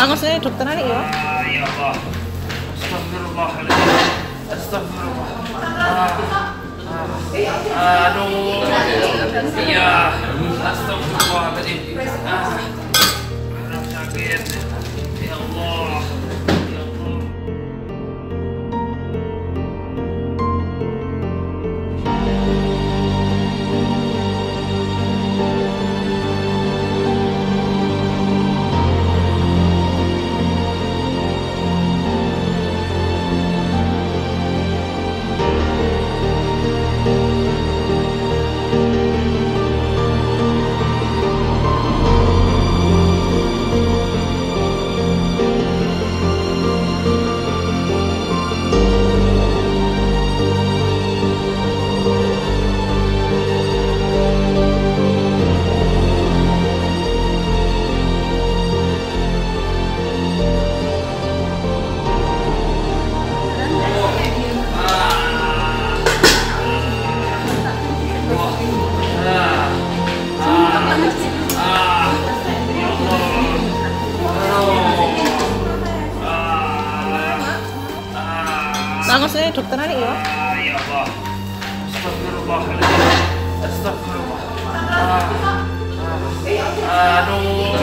Bagus nih dokter Ali ya. Ya Allah. Astagfirullahaladzim. Astagfirullah. Aduh. Iya. Astagfirullahaladzim. Aduh sakit. Ya Allah. Ya Allah. Bagus nih dokter Ali ya. Ya Allah. Astagfirullahaladzim. Astagfirullah. Aduh.